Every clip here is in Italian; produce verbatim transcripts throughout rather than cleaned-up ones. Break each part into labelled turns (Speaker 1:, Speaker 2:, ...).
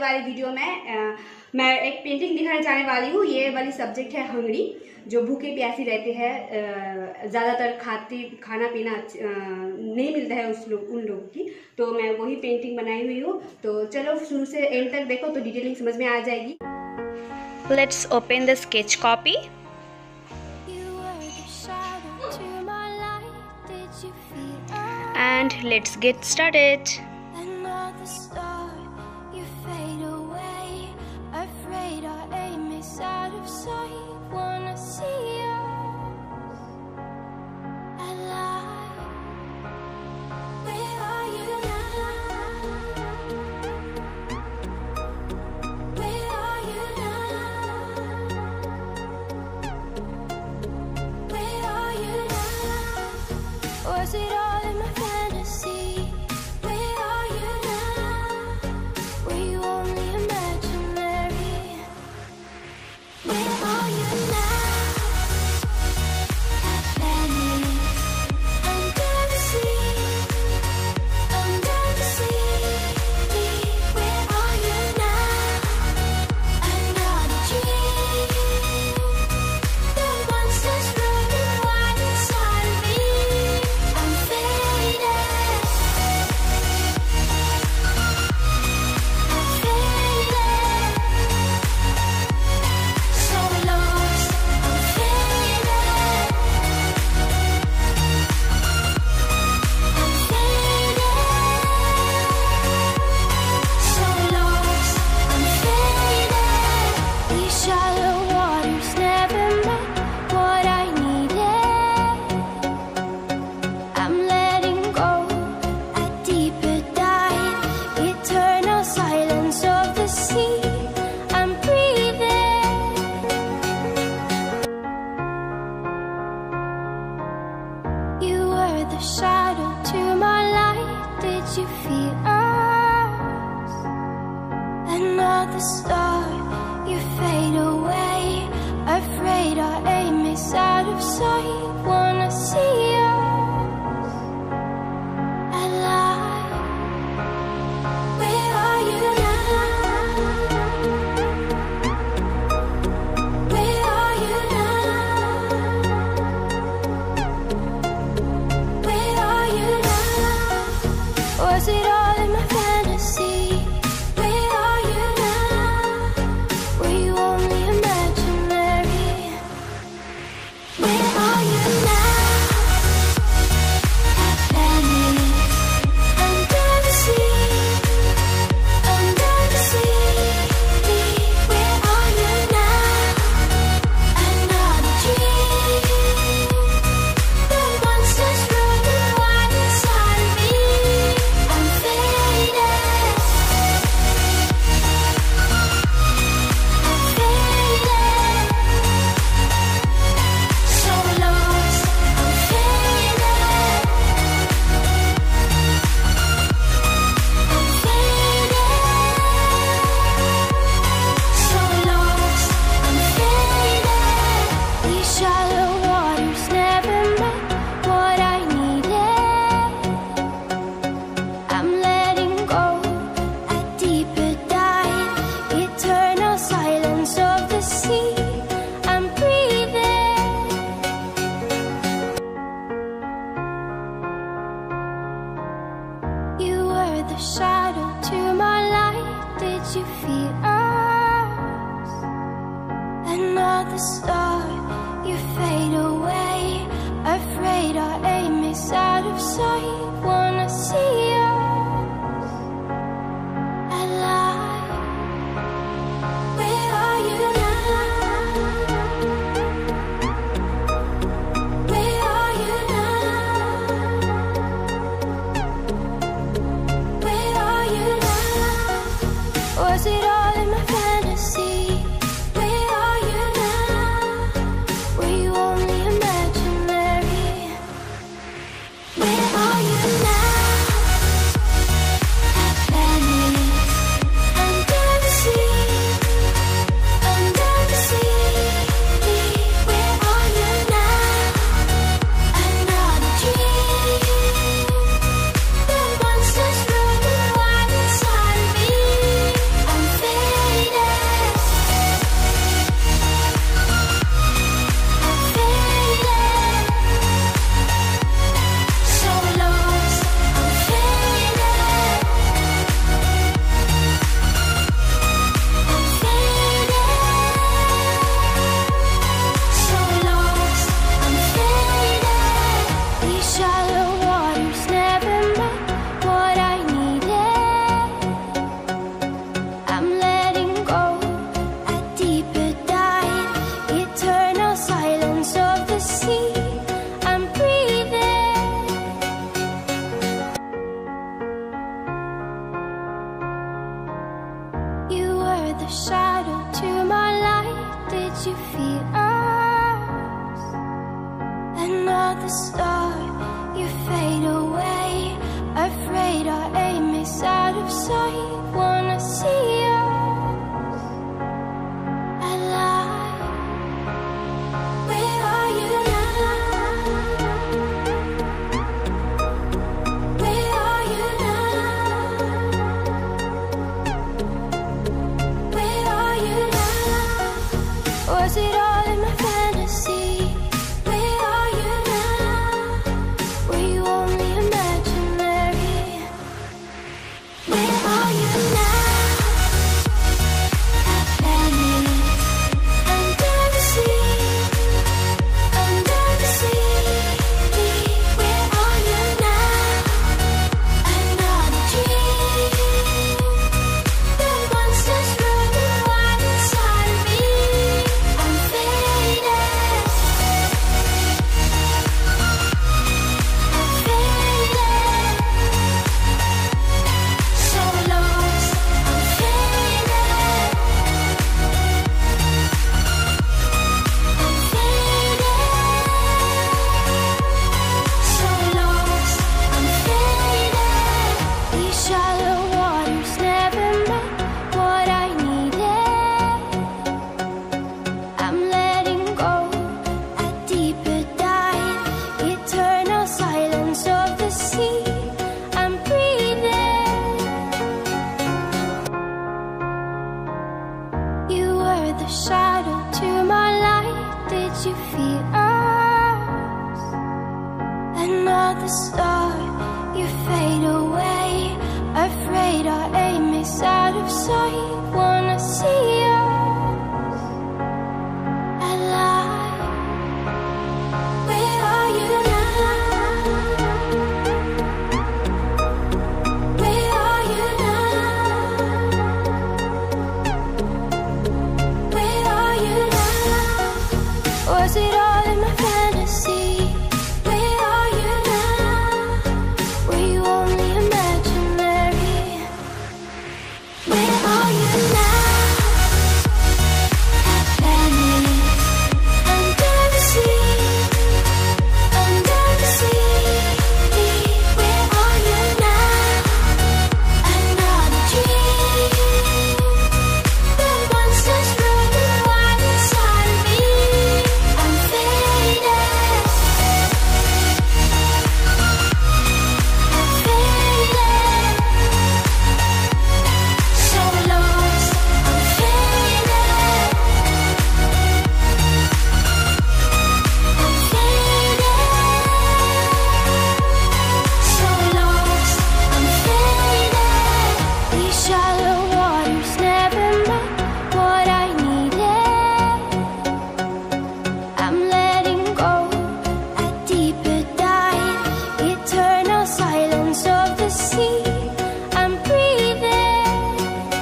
Speaker 1: वाली वीडियो में आ, मैं एक पेंटिंग दिखाने जाने वाली हूँ। ये वाली सब्जेक्ट है हंगरी, जो भूखे प्यासी रहते हैं, ज़्यादातर खाती खाना पीना नहीं मिलता है उस लोग उन लोगों की। तो मैं वही पेंटिंग बनाई हुई हूँ। तो चलो शुरू से एंड तक देखो तो डिटेलिंग समझ में आ जाएगी।
Speaker 2: Let's open the sketch copy. And let's get started.
Speaker 3: Another star, you fade away. Afraid our aim is out of sight. Wanna see us alive. Where are you now? Where are you now? Where are you now? Was it all in my fantasy? Where are you now? Were you only imaginary? Where are you now? At Venice, under the sea, under the sea. Where are you now? Another dream. The monsters running wild inside of me. I'm faded. I'm faded. So lost. I'm faded. I'm faded. So lost. I'm faded. These shallow waters never met what I needed. I'm letting go a deeper dive. Eternal silence of the sea. I'm breathing. You were the shadow to my light. Did you feel us? Another star, you fade away. Afraid our aim is out of sight. Wanna see us alive. Where are you now? Where are you now? Where are you now? Was it all in my fantasy? Where are you now? Were you only imaginary? Where are you now? At Venice, under the sea, under the sea. Where are you now? Another dream. The monsters running wild inside of me. I'm faded. I'm faded. So lost. I'm faded. I'm faded. So lost. I'm faded. These shallow waters never met what I needed. I'm letting go a deeper dive. Eternal silence of the sea. I'm breathing. You were the shadow to my light. Did you feel us? Another star, you fade away. Afraid our aim is out of sight. Wanna see us alive. Where are you now? Where are you now? Where are you now? Was it all in my fantasy? Where are you now? start, you fade away. Afraid our aim is out of sight. Wanna see us alive. Where are you now? Where are you now? Where are you now? Was it all in my fantasy? Where are you now? Were you only imaginary? Where are you now? Under the sea, under the sea. Where are you now? Another dream. The monsters running wild inside of me. I'm faded. I'm faded. So lost. I'm faded. I'm faded. So lost. I'm faded. These shallow waters never met what I needed. I'm letting go a deeper dive. Eternal silence of the sea. I'm breathing. You were the shadow to my light. Did you feel us? Another star, you fade away. Afraid our aim is out of sight. Wanna see us alive. Where are you now? Where are you now? Where are you now? Was it all in my fantasy? Where are you now? Were you only imaginary? Where are you now? Under the sea, under the sea. Where are you now? Another dream. The monsters running wild inside of me. I'm faded. I'm faded. So lost. I'm faded. I'm faded. So lost. I'm faded. These shallow waters never met what I needed. I'm letting go a deeper dive. Eternal silence of the sea. I'm breathing.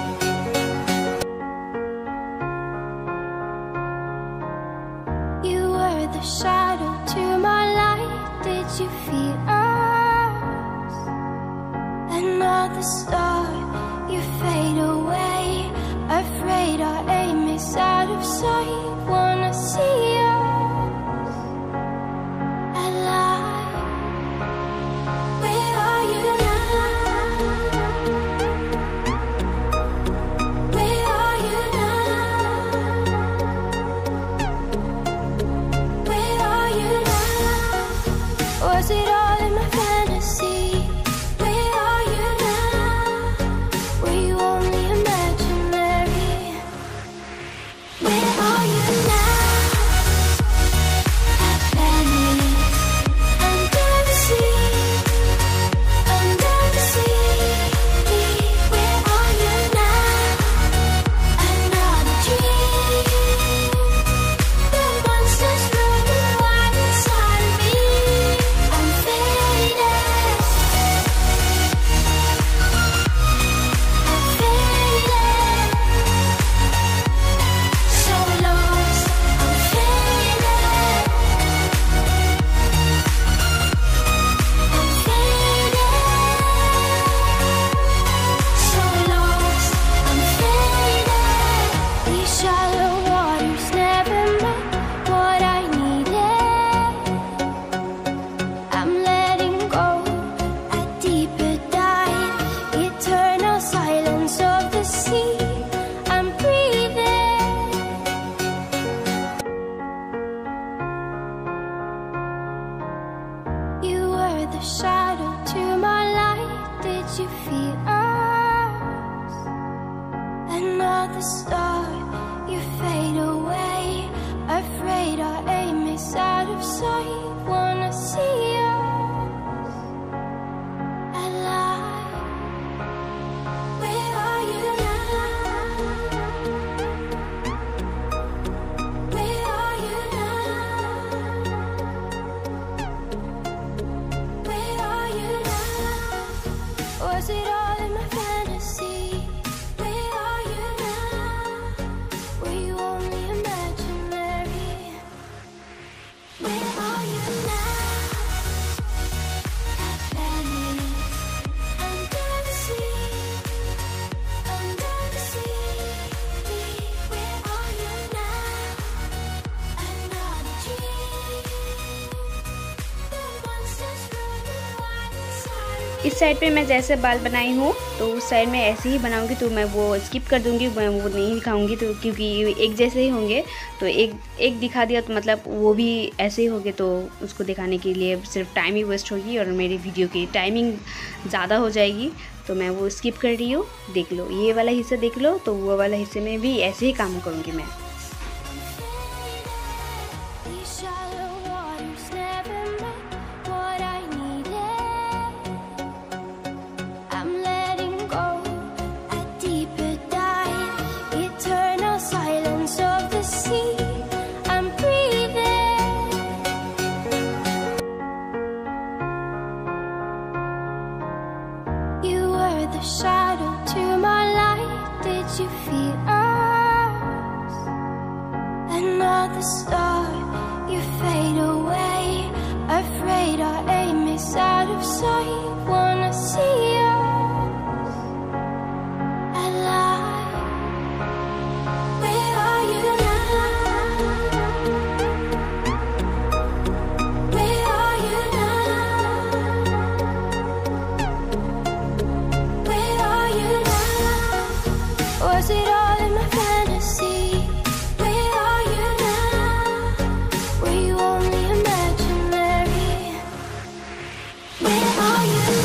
Speaker 3: You were the shadow to my light. Did you feel us? Another star, you fade away. Afraid our aim is out of sight. Wanna see us alive. Where are you now? Where are you now? Where are you now? Was it all in my fantasy? Where are you now? Were you only imaginary? Where are you now? Under the sea, under the sea. Where are you now? Another dream. The monsters running wild inside of me. I'm faded. the shadow to my light. Did you feel us? Another star, you fade away. Afraid our aim is out of sight. Wanna see us alive. Where are you now? Where are you now? Where are you now? Was it all in my fantasy? Where are you now? Were you only imaginary? Where are you now? Under the sea, under the sea. Where are you now? Another dream. The monsters running wild inside.
Speaker 2: इस side पे मैं जैसे बाल बनाई हूँ तो उस साइड में ऐसे ही बनाऊंगी, तो मैं वो स्किप कर दूंगी, मैं वो नहीं दिखाऊंगी, तो क्योंकि एक जैसे ही होंगे तो एक एक दिखा दिया तो मतलब वो भी ऐसे ही होंगे, तो उसको दिखाने के लिए सिर्फ टाइम ही वेस्ट होगी और मेरी वीडियो की टाइमिंग ज़्यादा हो जाएगी, तो मैं वो स्किप कर रही हूँ। देख लो, ये वाला हिस्सा देख लो, तो वो वाला हिस्से में भी ऐसे ही काम करूँगी मैं।
Speaker 3: These shallow waters never met what I needed. I'm letting go a deeper dive. Eternal silence of the sea. I'm breathing. You were the shadow to my light. Did you feel us? Another star, you fade away. Afraid our aim is out of sight. Wanna see us alive. Where are you now? Where are you now? Where are you now? Was it all in my fantasy? Where are you now? Were you only imaginary? Where are you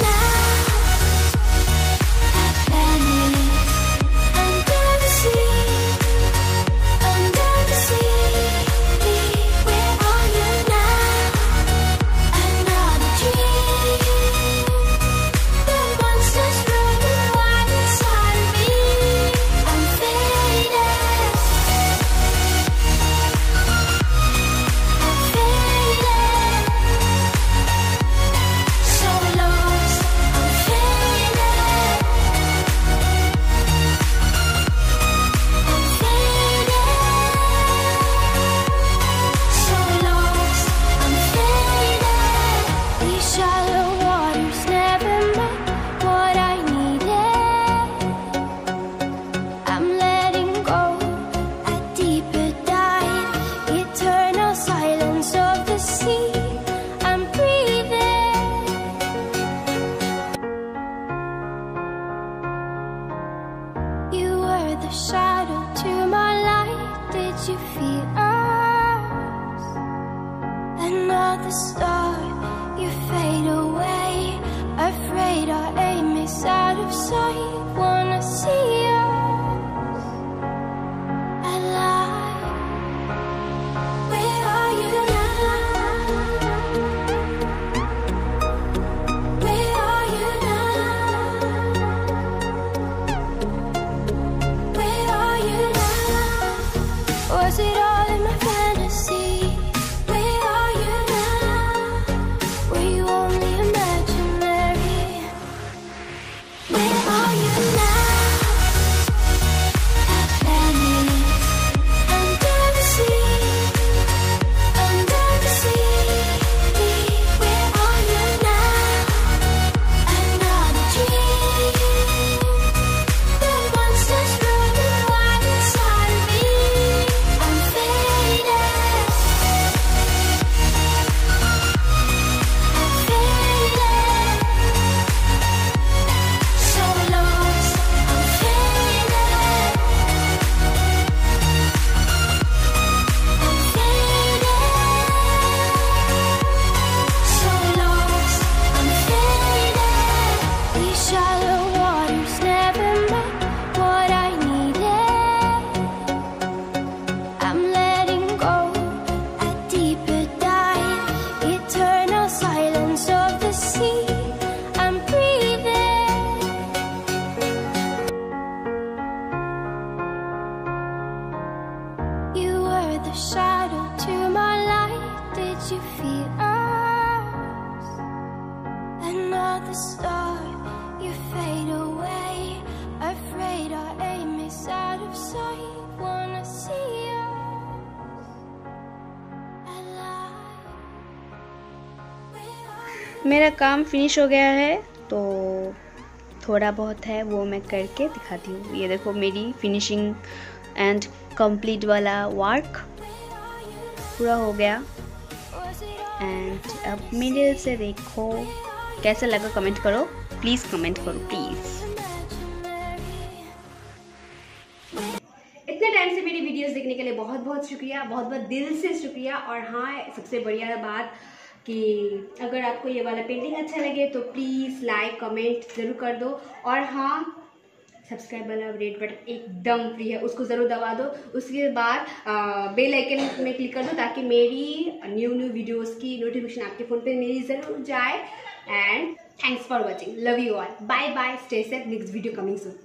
Speaker 3: Another star, you fade away. Afraid our aim is out of sight. Wanna see us alive.
Speaker 2: मेरा काम फिनिश हो गया है, तो थोड़ा बहुत है वो मैं करके दिखाती हूँ। ये देखो मेरी फिनिशिंग एंड कंप्लीट वाला वर्क पूरा हो गया। एंड अब मेरे से देखो कैसा लगा, कमेंट करो प्लीज़, कमेंट करो प्लीज़।
Speaker 1: इतने टाइम से मेरी वीडियोस देखने के लिए बहुत बहुत शुक्रिया, बहुत बहुत दिल से शुक्रिया। और हाँ, सबसे बढ़िया बात कि अगर आपको ये वाला पेंटिंग अच्छा लगे तो प्लीज़ लाइक कमेंट ज़रूर कर दो। और हाँ, सब्सक्राइब वाला रेड बटन एकदम फ्री है, उसको ज़रूर दबा दो। उसके बाद बेल आइकन में क्लिक कर दो ताकि मेरी न्यू न्यू वीडियोस की नोटिफिकेशन आपके फ़ोन पे मेरी ज़रूर जाए। And thanks for watching, love you all, bye bye, stay safe, next video coming soon.